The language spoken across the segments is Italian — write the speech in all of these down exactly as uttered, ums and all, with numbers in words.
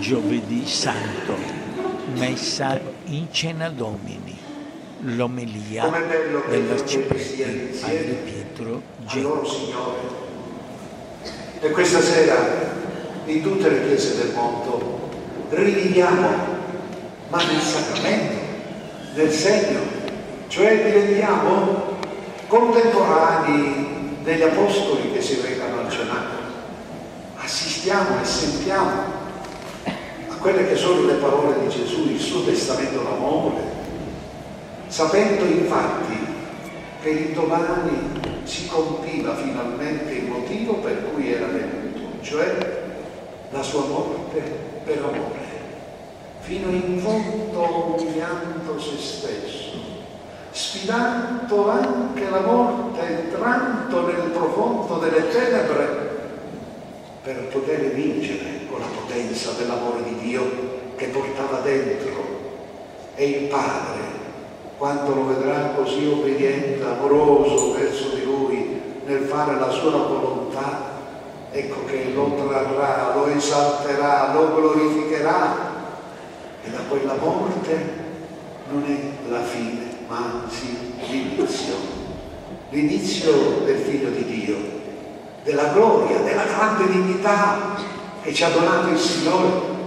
Giovedì Santo, Messa in Cena Domini, l'omelia dell'arciprete Padre Pietro Genco. Signore, e questa sera in tutte le chiese del mondo riviviamo, ma nel sacramento, nel segno, cioè diventiamo contemporanei degli apostoli che si recano al cenacolo. Assistiamo e sentiamo a quelle che sono le parole di Gesù, il suo testamento d'amore, sapendo infatti che l'indomani si compiva finalmente il motivo per cui era venuto, cioè la sua morte per amore, fino in fondo umiliando se stesso, sfidando anche la morte, entrando nel profondo delle tenebre per poter vincere con la potenza dell'amore di Dio che portava dentro. E il Padre, quando lo vedrà così obbediente, amoroso verso di lui nel fare la sua volontà, ecco che lo trarrà, lo esalterà, lo glorificherà, e da quella morte non è la fine, ma anzi l'inizio, l'inizio del Figlio di Dio, della gloria, della grande dignità che ci ha donato il Signore.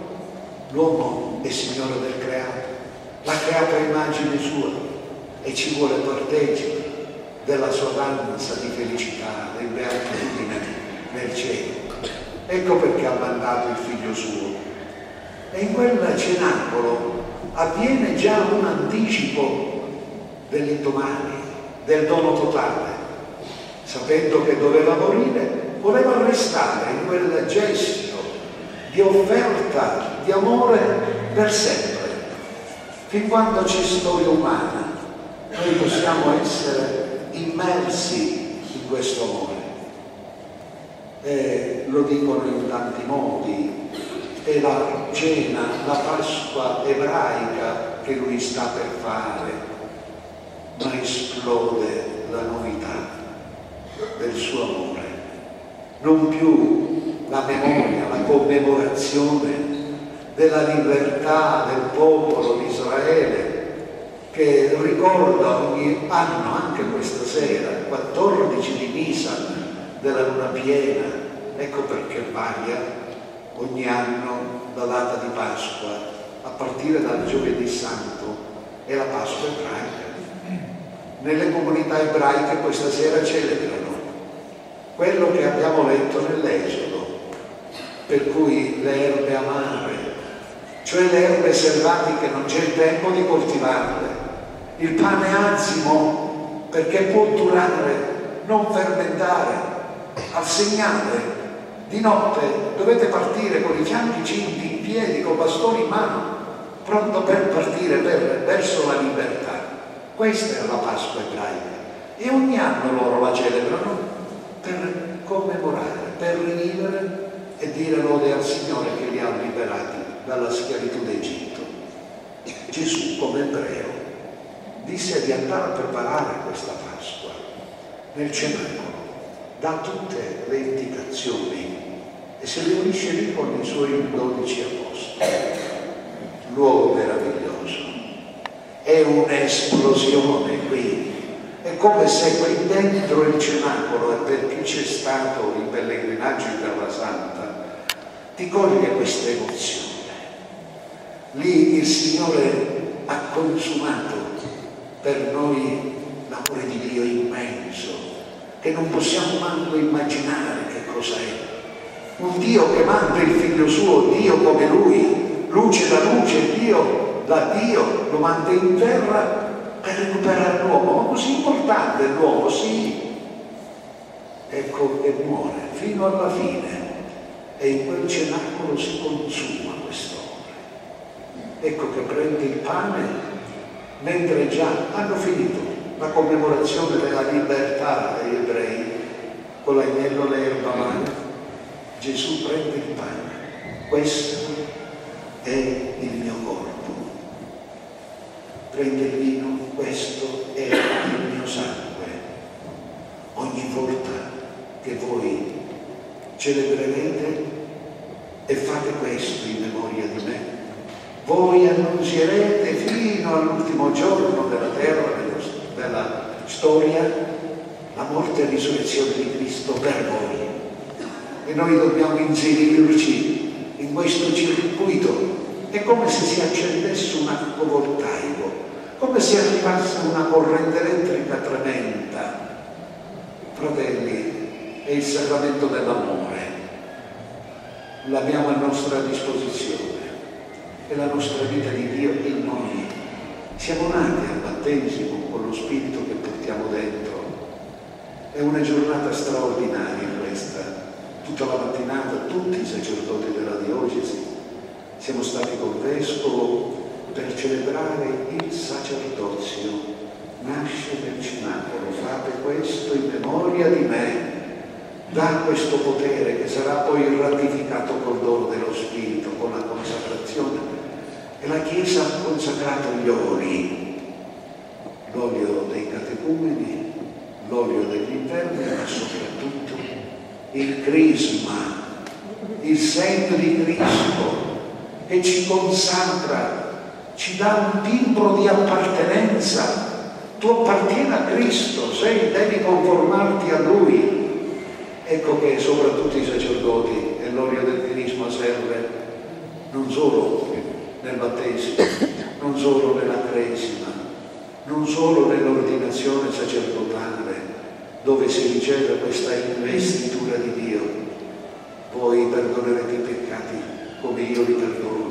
L'uomo è Signore del creato, l'ha creato a immagine sua e ci vuole partecipi della sua danza di felicità, del beatitudine nel cielo. Ecco perché ha mandato il Figlio suo. E in quel cenacolo avviene già un anticipo dell'indomani, del dono totale. Sapendo che doveva morire, voleva restare in quel gesto di offerta, di amore per sempre. Fin quando c'è storia umana, noi possiamo essere immersi in questo amore. E lo dicono in tanti modi. È la cena, la Pasqua ebraica che lui sta per fare, ma esplode la novità del suo amore, non più la memoria, la commemorazione della libertà del popolo di Israele che ricorda ogni anno, anche questa sera, il quattordici di Nisan della luna piena. Ecco perché varia ogni anno la data di Pasqua, a partire dal Giovedì Santo, è la Pasqua ebraica. Nelle comunità ebraiche questa sera celebrano quello che abbiamo letto nell'Esodo, per cui le erbe amare, cioè le erbe selvatiche non c'è il tempo di coltivarle, il pane azimo perché può durare, non fermentare, al segnale di notte dovete partire con i fianchi cinti in piedi, con bastoni in mano, pronto per partire per, verso la libertà. Questa è la Pasqua ebraica e ogni anno loro la celebrano per commemorare, per rivivere e dire lode al Signore che li ha liberati dalla schiavitù d'Egitto. Gesù, come ebreo, disse di andare a preparare questa Pasqua nel cenacolo, dà tutte le indicazioni e si riunisce lì con i suoi dodici apostoli. Luogo meraviglioso, è un'esplosione qui. È come se qui dentro il cenacolo, e per chi c'è stato in pellegrinaggio in Terra Santa, ti coglie questa emozione. Lì il Signore ha consumato per noi l'amore di Dio immenso, che non possiamo manco immaginare che cosa è. Un Dio che manda il Figlio suo, Dio come Lui, luce da luce, Dio da Dio, lo manda in terra per recuperare l'uomo. Ma così importante l'uomo, sì. Ecco che muore fino alla fine e in quel cenacolo si consuma questo amore. Ecco che prende il pane mentre già hanno finito la commemorazione della libertà degli ebrei con l'agnello l'erba amare. Gesù prende il pane, questo è il mio corpo. Prende il vino, questo è il mio sangue. Ogni volta che voi celebrerete e fate questo in memoria di me. Voi annunzierete fino all'ultimo giorno della terra, della storia, la morte e risurrezione di Cristo per voi. E noi dobbiamo inserirci in questo circuito. È come se si accendesse un fotovoltaico, come se arrivasse una corrente elettrica tremenda. Fratelli, è il sacramento dell'amore. L'abbiamo a nostra disposizione. È la nostra vita di Dio in noi. Siamo nati al battesimo con lo Spirito che portiamo dentro. È una giornata straordinaria questa. Tutta la mattinata tutti i sacerdoti della diocesi siamo stati col Vescovo per celebrare il sacerdozio. Nasce nel cenacolo, fate questo in memoria di me. Dà questo potere che sarà poi ratificato col dono dello Spirito, con la consacrazione. E la Chiesa ha consacrato gli oli, l'olio dei catecumeni, l'olio degli interni, ma soprattutto il crisma, il segno di Cristo che ci consacra, ci dà un timbro di appartenenza. Tu appartieni a Cristo, sei, devi conformarti a Lui. Ecco che soprattutto i sacerdoti e l'olio del crisma serve non solo nel battesimo, non solo nella cresima, non solo nell'ordinazione sacerdotale, dove si riceve questa investitura di Dio. Voi perdonerete i peccati come io li perdono.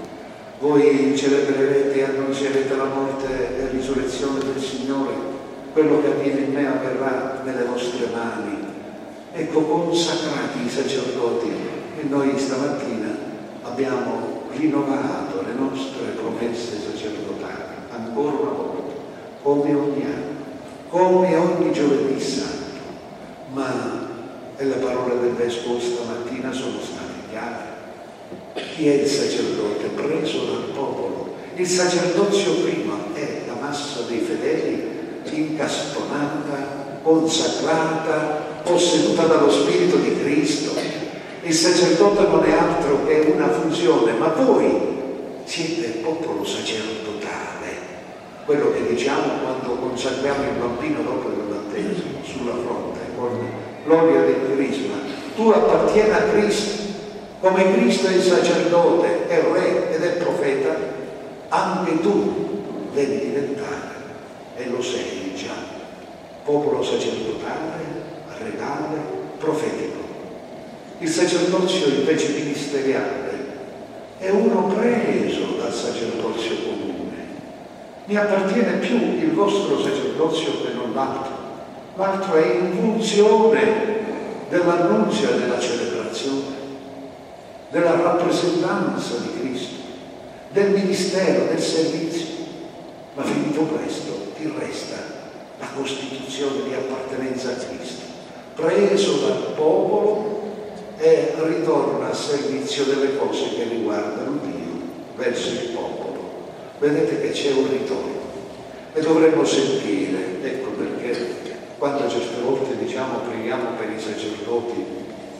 Voi celebrerete e annunzierete la morte e risurrezione del Signore. Quello che avviene in me avverrà nelle vostre mani. Ecco, consacrati i sacerdoti, e noi stamattina abbiamo rinnovato le nostre promesse sacerdotali ancora una volta, come ogni anno, come ogni giovedì santo. Ma e le parole del Vescovo stamattina sono state chiare. Chi è il sacerdote? Preso dal popolo. Il sacerdozio prima è la massa dei fedeli incastonata, consacrata, posseduta dallo Spirito di Cristo. Il sacerdote non è altro che una funzione, ma voi siete il popolo sacerdotale. Quello che diciamo quando consacriamo il bambino dopo il battesimo sulla fronte con l'olio del crisma. Tu appartieni a Cristo. Come Cristo è il sacerdote, è re ed è profeta, anche tu devi diventare, e lo sei già, popolo sacerdotale, regale, profetico. Il sacerdozio invece ministeriale è uno preso dal sacerdozio comune. Mi appartiene più il vostro sacerdozio che non l'altro. L'altro è in funzione dell'annunzio e della celebrazione, della rappresentanza di Cristo, del ministero, del servizio. Ma finito questo, ti resta la costituzione di appartenenza a Cristo, preso dal popolo e ritorna a servizio delle cose che riguardano Dio verso il popolo. Vedete che c'è un ritorno e dovremmo sentire, ecco perché quando certe volte diciamo preghiamo per i sacerdoti,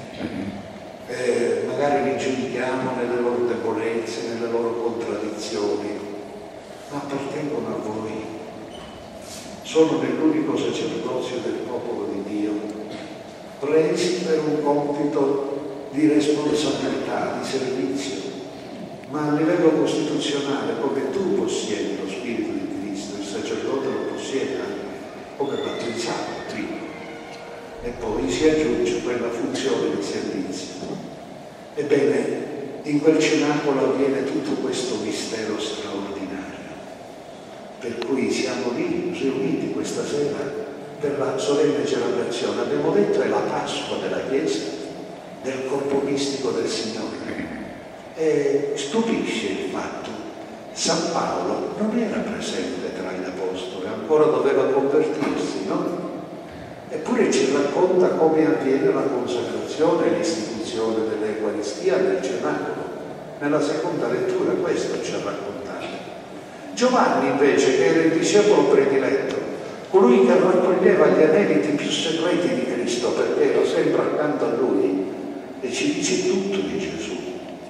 Eh, magari li giudichiamo nelle loro debolezze, nelle loro contraddizioni, ma appartengono a voi. Sono nell'unico sacerdozio del popolo di Dio, presi per un compito di responsabilità, di servizio, ma a livello costituzionale, come tu possiedi lo Spirito di Cristo, il sacerdote lo possiede anche come battezzato prima. E poi si aggiunge quella funzione di servizio. Ebbene, in quel cenacolo avviene tutto questo mistero straordinario, per cui siamo lì riuniti questa sera per la solenne celebrazione. Abbiamo detto è la Pasqua della Chiesa, del corpo mistico del Signore. E stupisce il fatto, San Paolo non era presente tra gli apostoli, ancora doveva convertirsi, no? Eppure ci racconta come avviene la consacrazione e l'istituzione dell'Eucaristia nel cenacolo. Nella seconda lettura questo ci ha raccontato. Giovanni invece, che era il discepolo prediletto, colui che raccoglieva gli aneliti più segreti di Cristo perché era sempre accanto a lui, e ci dice tutto di Gesù.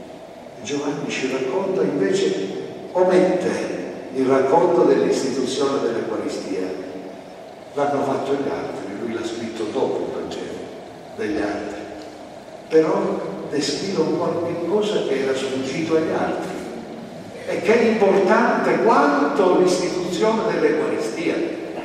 Giovanni ci racconta invece, omette il racconto dell'istituzione dell'Eucaristia. L'hanno fatto gli altri, lui l'ha scritto dopo il Vangelo degli altri, però descrive un qualche cosa che era sfuggito agli altri e che è importante quanto l'istituzione dell'Eucaristia.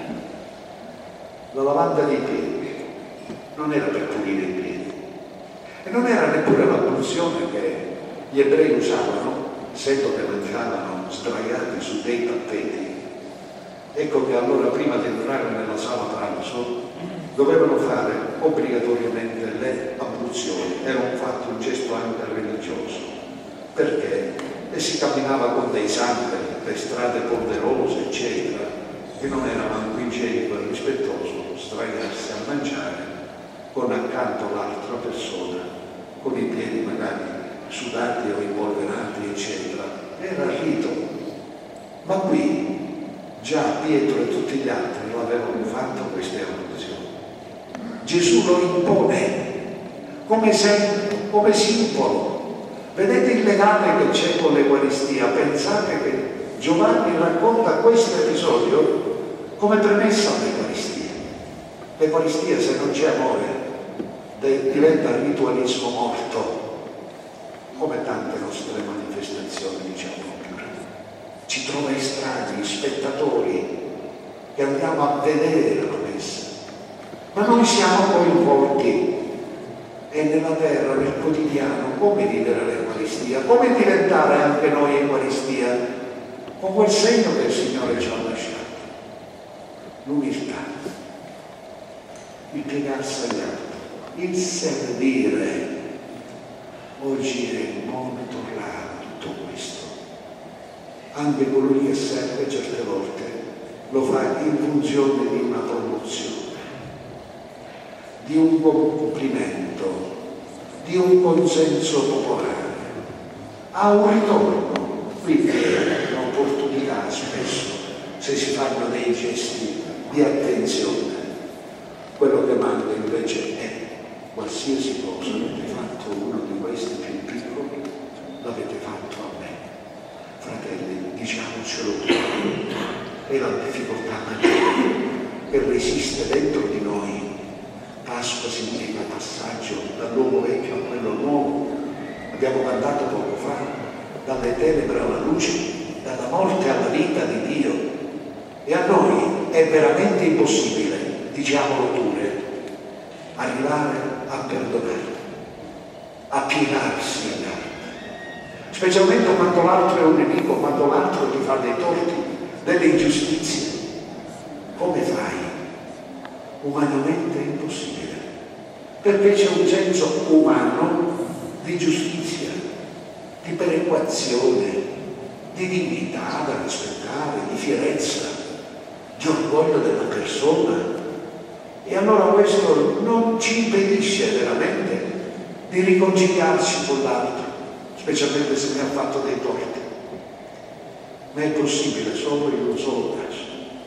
La lavanda dei piedi non era per pulire i piedi e non era neppure la pulsione che gli ebrei usavano, essendo che mangiavano sdraiati su dei tappeti. Ecco che allora, prima di entrare nella sala pranzo, dovevano fare obbligatoriamente le abluzioni. Era un fatto, un gesto anche religioso, perché e si camminava con dei sandali per strade polverose, eccetera, e non era manco igienico e rispettoso sdraiarsi a mangiare con accanto l'altra persona, con i piedi magari sudati o impolverati, eccetera. Era rito. Ma qui già Pietro e tutti gli altri lo avevano fatto queste abluzioni. Gesù lo impone come esempio, come simbolo. Vedete il legame che c'è con l'Eucaristia? Pensate che Giovanni racconta questo episodio come premessa all'Eucaristia. L'Eucaristia, se non c'è amore, diventa ritualismo morto, come tante nostre manifestazioni, diciamo. Ci trova estranei, spettatori, che andiamo a vedere la messa, ma noi siamo coinvolti. E nella terra, nel quotidiano, come vivere l'Eucaristia, come diventare anche noi Eucaristia, con quel segno che il Signore ci ha lasciato, l'umiltà, il piegarsi agli altri, il servire. Oggi è molto raro tutto questo. Anche colui che serve certe volte lo fa in funzione di una promozione, di un complimento, di un consenso popolare, ha un ritorno. Quindi è un'opportunità spesso, se si fanno dei gesti di attenzione. Quello che manca invece è qualsiasi cosa avete fatto uno di questi più piccoli, l'avete fatto a me. Fratelli, diciamocelo tutti, è la difficoltà maggiore che resiste dentro di noi. Pasqua significa passaggio dall'uomo vecchio a quello nuovo. Abbiamo cantato poco fa, dalle tenebre alla luce, dalla morte alla vita di Dio. E a noi è veramente impossibile, diciamolo pure, arrivare a perdonare, a piegarsi agli altri, specialmente quando l'altro è un nemico, quando l'altro ti fa dei torti, delle ingiustizie. Come fai? Umanamente è impossibile, perché c'è un senso umano di giustizia, di perequazione, di dignità da rispettare, di fierezza, di orgoglio della persona. E allora questo non ci impedisce veramente di riconciliarci con l'altro, specialmente se ne ha fatto dei torti, ma è possibile solo in un solo caso,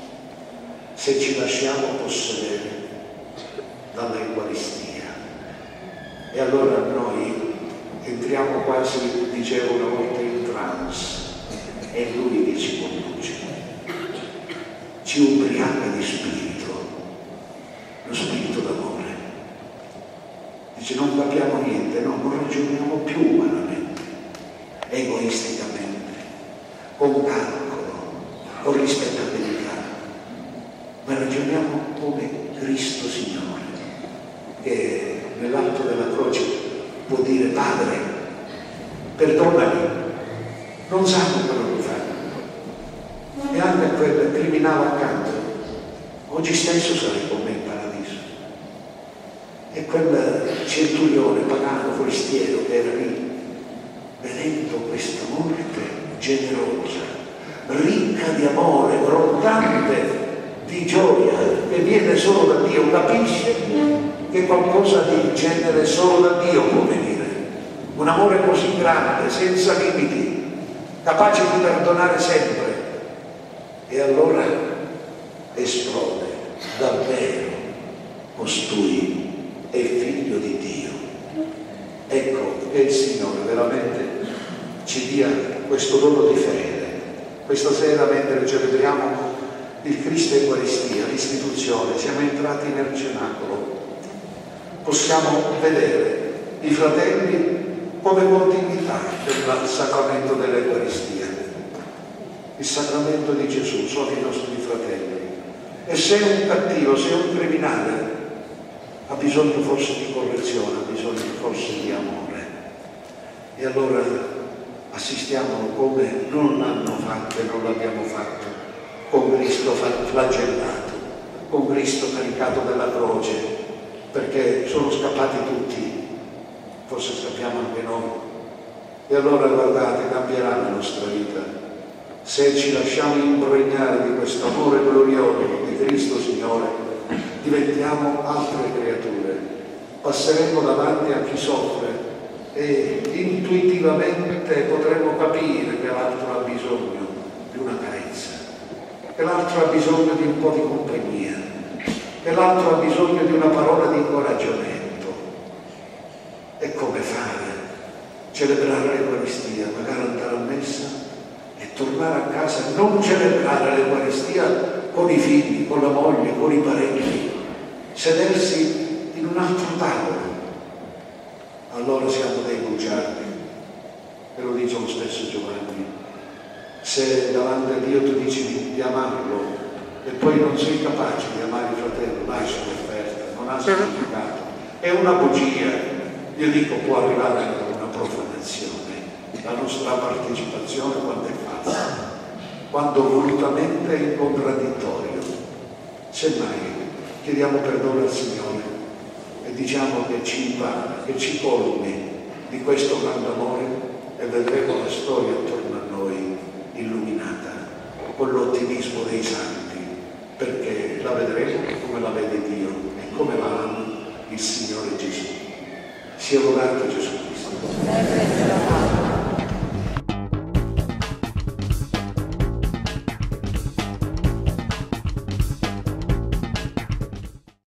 se ci lasciamo possedere dall'Eucaristia. E allora noi entriamo quasi, dicevo una volta, in trance, è Lui che ci conduce, ci ubriaca di spirito, lo spirito d'amore. Dice: non capiamo niente, no, non ragioniamo più umanamente, egoisticamente, con calcolo, con rispettabilità, ma ragioniamo come Cristo Signore, che nell'atto della croce può dire: Padre, perdonami, non sanno quello che fanno. E anche quel criminale accanto, oggi stesso sarei con me in paradiso. E quel centurione pagano forestiero che era lì, vedendo questa morte generosa, ricca di amore, brontante di gioia che viene solo da Dio, capisce che qualcosa del genere solo da Dio può venire. Un amore così grande, senza limiti, capace di perdonare sempre. E allora esplode: davvero costui è figlio di Dio. Ecco che il Signore veramente ci dia questo dono di fede. Questa sera, mentre celebriamo il Cristo Eucaristia, l'istituzione, siamo entrati nel cenacolo, possiamo vedere i fratelli come continuità del sacramento dell'Eucaristia. Il sacramento di Gesù sono i nostri fratelli. E se un cattivo, se un criminale ha bisogno forse di correzione, ha bisogno forse di amore, e allora assistiamo come non l'hanno fatto e non l'abbiamo fatto con Cristo flagellato, con Cristo caricato della croce, perché sono scappati tutti, forse scappiamo anche noi. E allora guardate, cambierà la nostra vita se ci lasciamo impregnare di questo amore glorioso di Cristo Signore. Diventiamo altre creature, passeremo davanti a chi soffre e intuitivamente potremo capire che l'altro ha bisogno di una carezza, che l'altro ha bisogno di un po' di compagnia, che l'altro ha bisogno di una parola di incoraggiamento. E come fare? Celebrare l'Eucaristia, magari andare a messa e tornare a casa e non celebrare l'Eucaristia con i figli, con la moglie, con i parenti, sedersi in un altro tavolo. Allora siamo dei bugiardi, e lo dice lo stesso Giovanni. Se davanti a Dio tu dici di, di amarlo e poi non sei capace di amare il fratello, lascia l'offerta, non ha significato, è una bugia. Io dico, può arrivare anche a una profanazione. La nostra partecipazione quando è falsa, quando volutamente è in contraddittorio. Semmai chiediamo perdono al Signore e diciamo che ci impara, che ci colmi di questo grande amore, e vedremo la storia attorno a noi illuminata con l'ottimismo dei santi, perché la vedremo come la vede Dio e come la ama il Signore Gesù. Sia lodato Gesù Cristo.